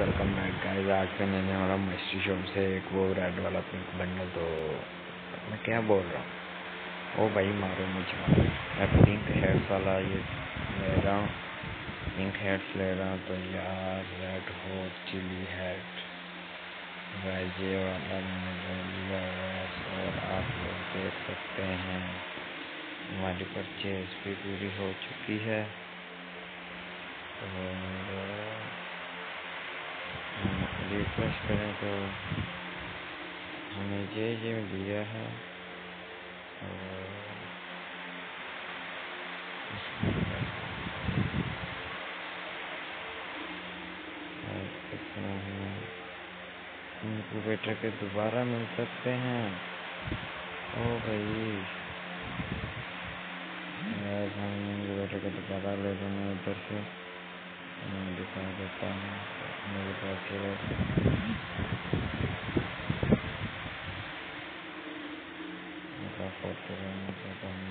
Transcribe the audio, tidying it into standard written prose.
Welcome back guys. आज मैं लेने वाला मिस्ट्री शॉप से एक वो रेड वाला पिंक बंडल। तो मैं क्या बोल रहा हूँ, ओ भाई मारो मुझे। मैं पिंक हेड्स वाला ये ले रहा हूँ, पिंक हेड्स ले रहा हूँ। तो यार red hot chilli head guys ये वाला मैंने ले लिया बस। और आप लोग देख सकते हैं हमारी परचेज भी पूरी हो चुकी है। और रिफ्रेश करें तो हमें ये दिया है। और इनक्यूबेटर के दोबारा मिल सकते हैं। ओ भाई हम इनक्यूबेटर के दोबारा ले लेंगे इधर से। मैं दिखा देता हूँ मेरे पास ये फोटो